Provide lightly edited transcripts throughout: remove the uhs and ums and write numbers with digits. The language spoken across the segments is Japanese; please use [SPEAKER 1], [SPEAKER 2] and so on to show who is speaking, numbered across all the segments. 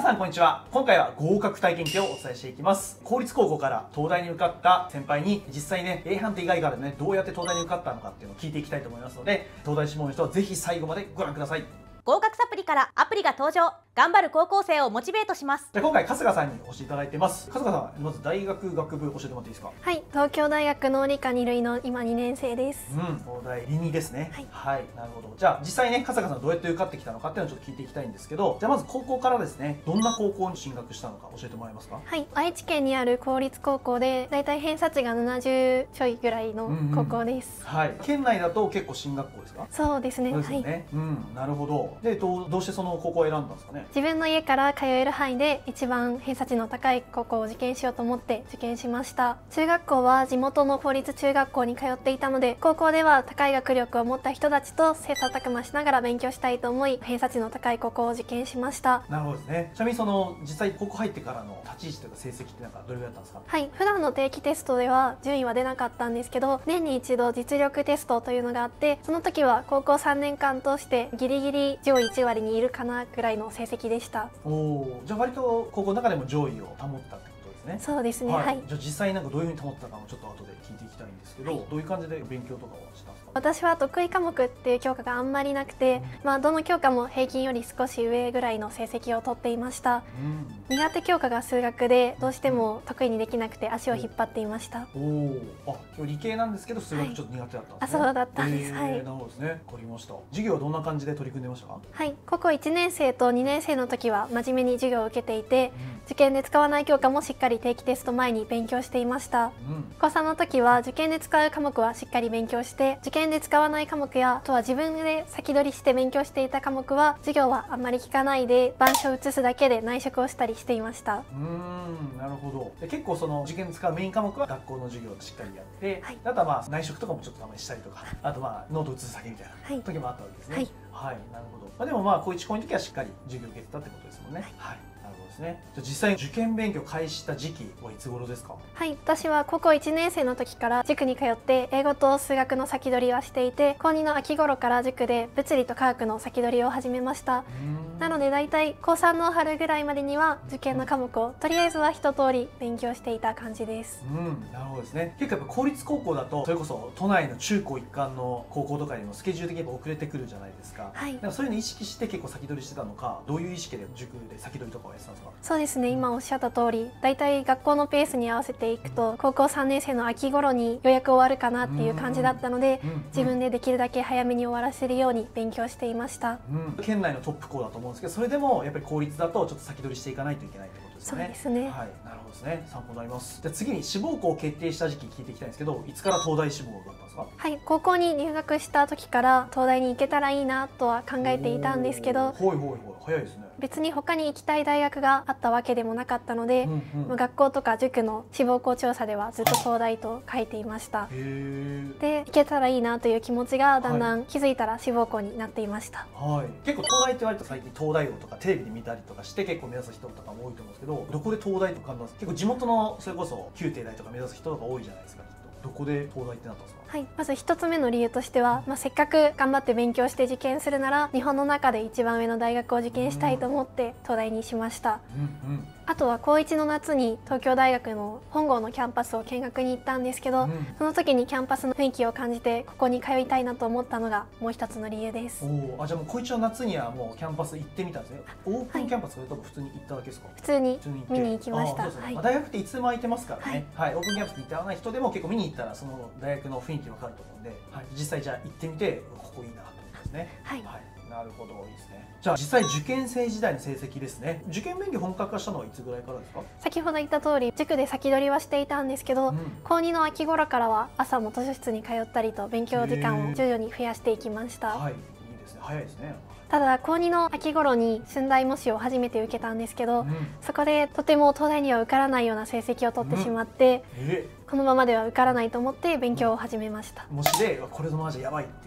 [SPEAKER 1] さんこんにちは。今回は合格体験記をお伝えしていきます。公立高校から東大に受かった先輩に実際ね A 判定以外からねどうやって東大に受かったのかっていうのを聞いていきたいと思いますので、東大志望の人はぜひ最後までご覧ください。
[SPEAKER 2] 合格サプリからアプリが登場。頑張る高校生をモチベートします。
[SPEAKER 1] じゃあ今回春日さんに教えていただいてます。春日さん、まず大学学部教えてもらっていいですか？
[SPEAKER 3] はい、東京大学農理科2類の今2年生です。
[SPEAKER 1] 東大理2ですね。
[SPEAKER 3] はい、
[SPEAKER 1] なるほど。じゃあ実際ね春日さんどうやって受かってきたのかっていうのをちょっと聞いていきたいんですけど、じゃあまず高校からですね、どんな高校に進学したのか教えてもらえますか？
[SPEAKER 3] はい、愛知県にある公立高校でだいたい偏差値が70ちょいぐらいの高校です。
[SPEAKER 1] はい、県内だと結構進学校ですか？
[SPEAKER 3] そうですね。
[SPEAKER 1] そうですよね。なるほど。でどうしてその高校を選んだんですかね？
[SPEAKER 3] 自分の家から通える範囲で一番偏差値の高い高校を受験しようと思って受験しました。中学校は地元の公立中学校に通っていたので、高校では高い学力を持った人たちと切磋琢磨しながら勉強したいと思い、偏差値の高い高校を受験しました。
[SPEAKER 1] なるほどですね。ちなみにその実際高校入ってからの立ち位置というか成績ってなんかどれぐらいだったんですか？
[SPEAKER 3] はい、普段の定期テストでは順位は出なかったんですけど、年に一度実力テストというのがあって、その時は高校3年間通してギリギリ上位1割にいるかなぐらいの成績でした。
[SPEAKER 1] じゃあ割と高校の中でも上位を保ったってことですね。
[SPEAKER 3] そうですね。はい。
[SPEAKER 1] じゃあ実際なんかどういうふうに保ったかもちょっと後で聞いていきたいんですけど、どういう感じで勉強とかをしたんですか？
[SPEAKER 3] 私は得意科目っていう教科があんまりなくて、どの教科も平均より少し上ぐらいの成績を取っていました。苦手教科が数学でどうしても得意にできなくて足を引っ張っていました。
[SPEAKER 1] 今日理系なんですけど数学ちょっと苦手だったんですね。
[SPEAKER 3] そうだったんです。はい。
[SPEAKER 1] なるほどですね。わかりました。授業はどんな感じで取り組んでましたか？
[SPEAKER 3] はい、高校1年生と2年生の時は真面目に授業を受けていて、受験で使わない教科もしっかり定期テスト前に勉強していました。高3の時は受験で使う科目はしっかり勉強して、受験で使わない科目や、あとは自分で先取りして勉強していた科目は授業はあんまり聞かないで板書を写すだけで内職をしたりしていました。
[SPEAKER 1] なるほど。結構その受験で使うメイン科目は学校の授業をしっかりやって、あとは内職とかもちょっとたまにしたりとか、あとノート写すだけみたいな時もあったわけですね。はい、なるほど。でも高1高2の時はしっかり授業を受けてたってことですもんね。はい。なるほどですね。じゃあ実際に受験勉強を開始した時期はいつ頃ですか？
[SPEAKER 3] はい、私は高校1年生の時から塾に通って英語と数学の先取りはしていて、高2の秋頃から塾で物理と科学の先取りを始めました。なのでだいたい高3の春ぐらいまでには受験の科目をとりあえずは一通り勉強していた感じです。
[SPEAKER 1] なるほどですね。結構やっぱ公立高校だとそれこそ都内の中高一貫の高校とかよりもスケジュール的に遅れてくるじゃないですか。
[SPEAKER 3] はい。
[SPEAKER 1] だからそういうのを意識して結構先取りしてたのか、どういう意識で塾で先取りとかをやってたんですか？
[SPEAKER 3] そうですね、今おっしゃった通り、だいたい学校のペースに合わせていくと高校3年生の秋頃にようやく終わるかなっていう感じだったので、自分でできるだけ早めに終わらせるように勉強していました。
[SPEAKER 1] 県内のトップ校だと思うんですけど、それでもやっぱり公立だとちょっと先取りしていかないといけないってことですね。
[SPEAKER 3] そうですね。
[SPEAKER 1] はい、なるほどですね。参考になります。じゃあ次に志望校を決定した時期聞いていきたいんですけど、いつから東大志望だったんですか？
[SPEAKER 3] はい、高校に入学した時から東大に行けたらいいなとは考えていたんですけど、
[SPEAKER 1] 早いですね。
[SPEAKER 3] 別に他に行きたい大学があったわけでもなかったので、学校とか塾の志望校調査ではずっと東大と書いていました。で、行けたらいいなという気持ちがだんだん気づいたら志望校になっていました。
[SPEAKER 1] 結構東大って割と最近東大王とかテレビで見たりとかして結構目指す人とかも多いと思うんですけど、どこで東大とか結構地元のそれこそ旧帝大とか目指す人とか多いじゃないですか。どこで東大ってなったんですか？
[SPEAKER 3] はい、まず一つ目の理由としては、せっかく頑張って勉強して受験するなら日本の中で一番上の大学を受験したいと思って東大にしました。あとは高1の夏に東京大学の本郷のキャンパスを見学に行ったんですけど、その時にキャンパスの雰囲気を感じてここに通いたいなと思ったのがもう一つの理由です。
[SPEAKER 1] じゃあもう高1の夏にはもうキャンパス行ってみたんですね。オープンキャンパスそれとも普通に行っただけですか？
[SPEAKER 3] 普通に見に行きました。
[SPEAKER 1] 大学っていつでも空いてますからね。オープンキャンパスに行ってない人でも結構見に行ったらその大学の雰囲気わかると思うんで、実際じゃあ行ってみてここいいなと思うんですね。なるほど、いいですね。じゃあ実際受験生時代の成績ですね。受験勉強本格化したのはいつぐらいからですか？
[SPEAKER 3] 先ほど言った通り塾で先取りはしていたんですけど、高2の秋頃からは朝も図書室に通ったりと勉強時間を徐々に増やしていきました。
[SPEAKER 1] いいですね。早いですね。
[SPEAKER 3] ただ高2の秋頃に駿台模試を初めて受けたんですけど、そこでとても東大には受からないような成績を取ってしまって、このままでは受からないと思って勉強を始めました。
[SPEAKER 1] 模試でこれのままじゃやばいっていう結構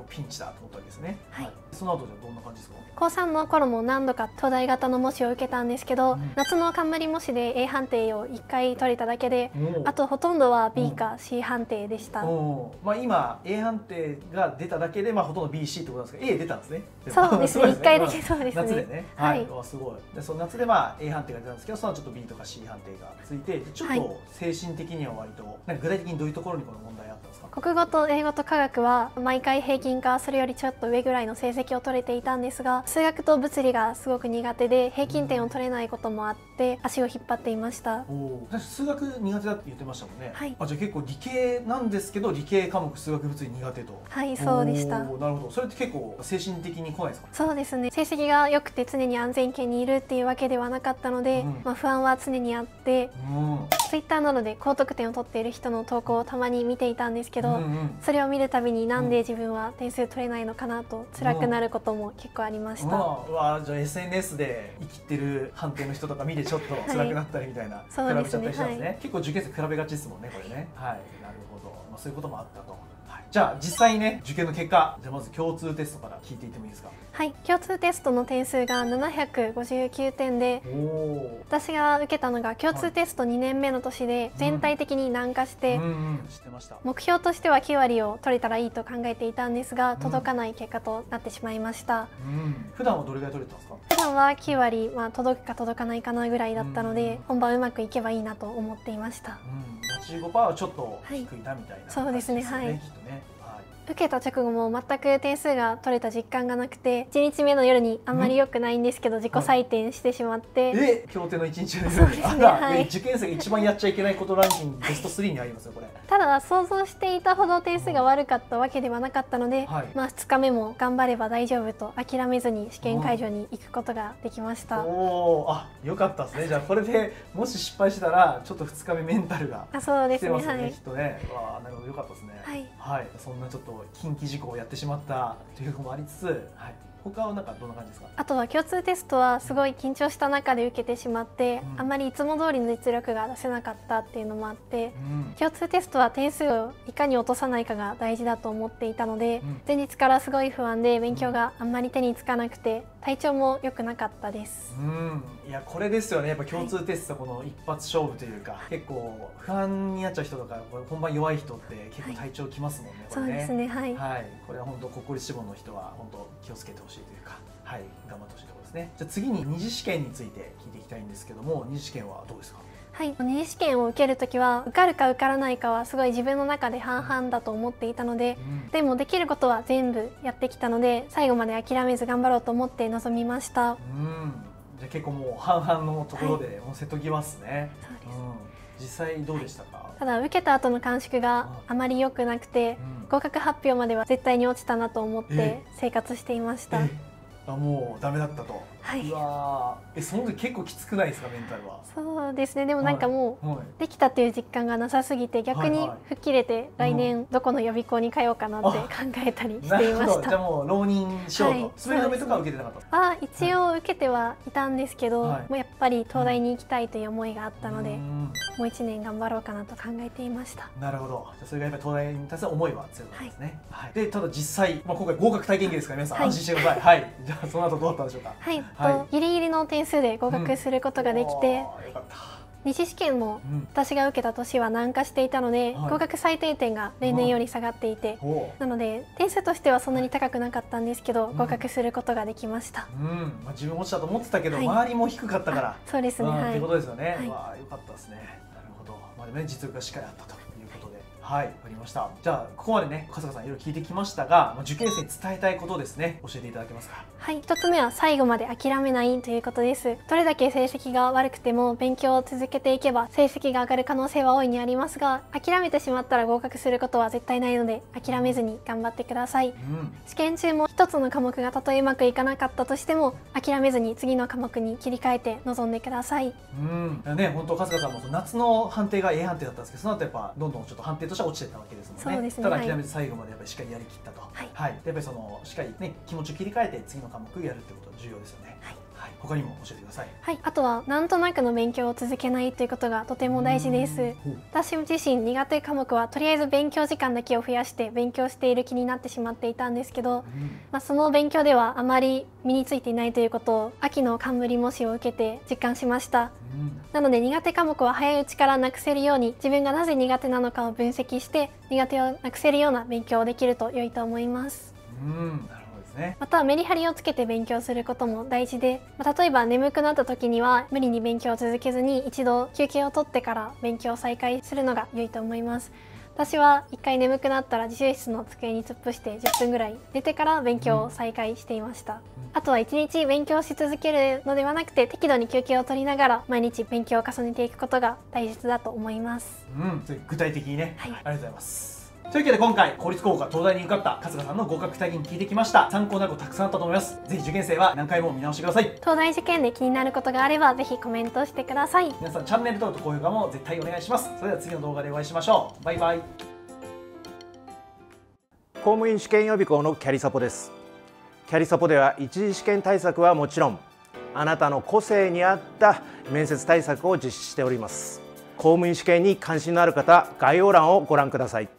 [SPEAKER 1] ピンチだと思ったわけですね。
[SPEAKER 3] はい、
[SPEAKER 1] その後でどんな感じですか？
[SPEAKER 3] 高3の頃も何度か東大型の模試を受けたんですけど、夏の冠模試で A 判定を1回取れただけで、あとほとんどは B か C 判定でした。
[SPEAKER 1] まあ今 A 判定が出ただけでまあほとんど BC ってことなんですけど A 出たんですね。
[SPEAKER 3] そうですね。1回だけそうですね。
[SPEAKER 1] 夏でね。はい。すごい。でその夏でまあ A 判定が出たんですけど、そのちょっと B とか C 判定がついて、ちょっと精神的には割となんか具体的にどういうところにこの問題あったんですか？
[SPEAKER 3] 国語と英語と科学は毎回平均かそれよりちょっと上ぐらいの成績を取れていたんですが、数学と物理がすごく苦手で平均点を取れないこともあって足を引っ張っていました。
[SPEAKER 1] 数学苦手だって言ってましたもんね。
[SPEAKER 3] はい。
[SPEAKER 1] じゃあ結構理系なんですけど理系科目数学物理苦手と。
[SPEAKER 3] はい、そうでした。
[SPEAKER 1] なるほど。それって結構精神的に来ないですか？
[SPEAKER 3] そうですね。成績が良くて常に安全圏にいるっていうわけではなかったので、まあ不安は常にあって、Twitter などで高得点を取っている人の投稿をたまに見ていたんですけど、それを見るたびになんで自分は点数取れないのかなと辛くなることも結構ありました。
[SPEAKER 1] じゃあ SNS で生きてる判定の人とか見てちょっと辛くなったりみたいな、比べちゃったりしたんですね。結構受験生比べがちですもんねこれね。はい、なるほど。まあそういうこともあったと。じゃあ実際にね受験の結果、じゃあまず共通テストから聞いていってもいいですか？
[SPEAKER 3] はい、共通テストの点数が759点で、私が受けたのが共通テスト2年目の年で全体的に難化して、目標としては9割を取れたらいいと考えていたんですが、届かない結果となってしまいました。
[SPEAKER 1] 普段はどれぐらい取れたんですか？
[SPEAKER 3] 普段は9割、届くか届かないかなぐらいだったので、本番うまくいけばいいなと思っていました。
[SPEAKER 1] 85%はちょっと低いなみたいな。
[SPEAKER 3] そうですね。はい。
[SPEAKER 1] きっとね。
[SPEAKER 3] 受けた直後も全く点数が取れた実感がなくて、1日目の夜にあんまり良くないんですけど自己採点してしまって、
[SPEAKER 1] 協定の1日の夜に受験生が一番やっちゃいけないことランキングベスト3に入りますよこれ。
[SPEAKER 3] ただ想像していたほど点数が悪かったわけではなかったので、2日目も頑張れば大丈夫と諦めずに試験会場に行くことができました。
[SPEAKER 1] よかったですね。じゃあこれでもし失敗したらちょっと2日目メンタルが
[SPEAKER 3] そうですね。
[SPEAKER 1] きっとね。なるほど、よかったですね。はい。そんなちょっと近畿事項をやってしまったということもありつつ、他はなんかどんな感じですか？
[SPEAKER 3] あとは共通テストはすごい緊張した中で受けてしまって、あまりいつも通りの実力が出せなかったっていうのもあって、共通テストは点数をいかに落とさないかが大事だと思っていたので、前日からすごい不安で勉強があんまり手につかなくて体調も良くなかったです。
[SPEAKER 1] いやこれですよね。やっぱ共通テストこの一発勝負というか、結構不安になっちゃう人とか本番弱い人って結構体調きますもんね。
[SPEAKER 3] そうですね。はい。
[SPEAKER 1] これは本当国公立志望の人は本当気をつけてほしいというか、頑張ってほしいところですね。じゃあ次に二次試験について聞いていきたいんですけども、二次試験はどうですか？
[SPEAKER 3] はい、二次試験を受けるときは受かるか受からないかはすごい自分の中で半々だと思っていたので、でもできることは全部やってきたので最後まで諦めず頑張ろうと思って臨みました。
[SPEAKER 1] じゃあ結構もう半々のところでもう瀬戸際ですね。実際どうでしたか？
[SPEAKER 3] ただ受けた後の感触があまり良くなくて、合格発表までは絶対に落ちたなと思って生活していました。
[SPEAKER 1] もうダメだったと。うわその時結構きつくないですかメンタルは？そうですね。
[SPEAKER 3] でもなんかもうできたっていう実感がなさすぎて逆に吹っ切れて来年どこの予備校に通おうかなって考えたりしていました。
[SPEAKER 1] じゃあもう浪人しようと。滑り止めとか受けてなかった？
[SPEAKER 3] 一応受けてはいたんですけど、もうやっぱり東大に行きたいという思いがあったので、もう1年頑張ろうかなと考えていました。
[SPEAKER 1] なるほど。それがやっぱり東大に対する思いは強いですね。でただ実際今回合格体験記ですから皆さん安心してください。じゃあその後どうだったんでしょうか？
[SPEAKER 3] ギリギリの点数で合格することができて、二次試験も私が受けた年は難化していたので、合格最低点が例年より下がっていて、なので点数としてはそんなに高くなかったんですけど、合格することができました。
[SPEAKER 1] 自分落ちたと思ってたけど、周りも低かったから。
[SPEAKER 3] そうですね。
[SPEAKER 1] ってことですよね。よかったですね。なるほど。でもね実力がしっかりあったということで。わかりました。じゃあここまでね春日さんいろいろ聞いてきましたが、受験生に伝えたいことですね、教えていただけますか？
[SPEAKER 3] はい、1つ目は最後まで諦めないということです。どれだけ成績が悪くても勉強を続けていけば成績が上がる可能性は大いにありますが、諦めてしまったら合格することは絶対ないので諦めずに頑張ってください。試験中も1つの科目がたとえうまくいかなかったとしても諦めずに次の科目に切り替えて臨んでください。
[SPEAKER 1] 本当春日さんも夏の判定が A 判定だったんですけど、その後やっぱどんどんちょっと判定としては落ちてたわけですもんね。ただ諦めず最後までやっぱりしっかりやりきったと。やっぱりそのしっかりね気持ちを切り替えて次の科目やるってことは重要ですよね。 はい、他にも教えてください。
[SPEAKER 3] はい、あとはなんとなくの勉強を続けないということがとても大事です。私自身苦手科目はとりあえず勉強時間だけを増やして勉強している気になってしまっていたんですけど、その勉強ではあまり身についていないということを秋の冠模試を受けて実感しました。なので苦手科目は早いうちからなくせるように、自分がなぜ苦手なのかを分析して苦手をなくせるような勉強をできると良いと思います。またメリハリをつけて勉強することも大事で、例えば眠くなった時には無理に勉強を続けずに一度休憩を取ってから勉強を再開するのが良いと思います。私は一回眠くなったら自習室の机に突っ伏して10分ぐらい寝てから勉強を再開していました。あとは一日勉強し続けるのではなくて、適度に休憩を取りながら毎日勉強を重ねていくことが大切だと思います。
[SPEAKER 1] 具体的にね、はい、ありがとうございます。というわけで今回公立高校から東大に受かった春日さんの合格体験聞いてきました。参考になることたくさんあったと思います。ぜひ受験生は何回も見直してください。
[SPEAKER 3] 東大受験で気になることがあればぜひコメントしてください。
[SPEAKER 1] 皆さんチャンネル登録と高評価も絶対お願いします。それでは次の動画でお会いしましょう。バイバイ。
[SPEAKER 4] 公務員試験予備校のキャリサポです。キャリサポでは一次試験対策はもちろん、あなたの個性に合った面接対策を実施しております。公務員試験に関心のある方、概要欄をご覧ください。